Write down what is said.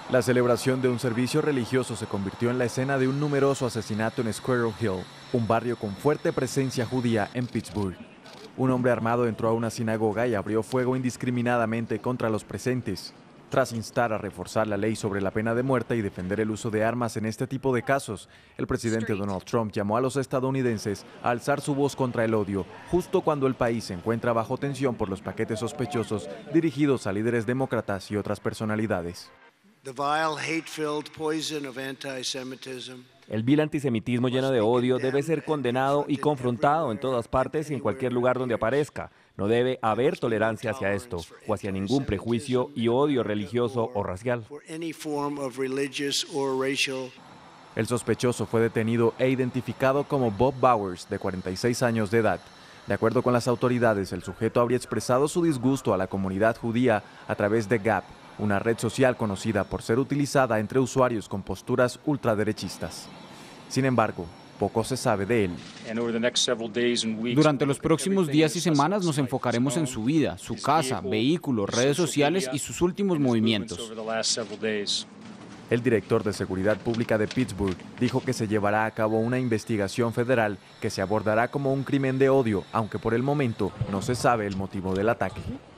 La celebración de un servicio religioso se convirtió en la escena de un numeroso asesinato en Squirrel Hill, un barrio con fuerte presencia judía en Pittsburgh. Un hombre armado entró a una sinagoga y abrió fuego indiscriminadamente contra los presentes. Tras instar a reforzar la ley sobre la pena de muerte y defender el uso de armas en este tipo de casos, el presidente Donald Trump llamó a los estadounidenses a alzar su voz contra el odio, justo cuando el país se encuentra bajo tensión por los paquetes sospechosos dirigidos a líderes demócratas y otras personalidades. El vil antisemitismo lleno de odio debe ser condenado y confrontado en todas partes y en cualquier lugar donde aparezca. No debe haber tolerancia hacia esto o hacia ningún prejuicio y odio religioso o racial. El sospechoso fue detenido e identificado como Bob Bowers, de 46 años de edad. De acuerdo con las autoridades, el sujeto habría expresado su disgusto a la comunidad judía a través de Gab, una red social conocida por ser utilizada entre usuarios con posturas ultraderechistas. Sin embargo, poco se sabe de él. Durante los próximos días y semanas nos enfocaremos en su vida, su casa, vehículos, redes sociales y sus últimos movimientos. El director de Seguridad Pública de Pittsburgh dijo que se llevará a cabo una investigación federal que se abordará como un crimen de odio, aunque por el momento no se sabe el motivo del ataque.